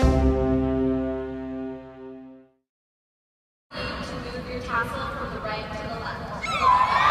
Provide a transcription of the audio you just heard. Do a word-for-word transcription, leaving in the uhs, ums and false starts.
To move your tassel from the right to the left.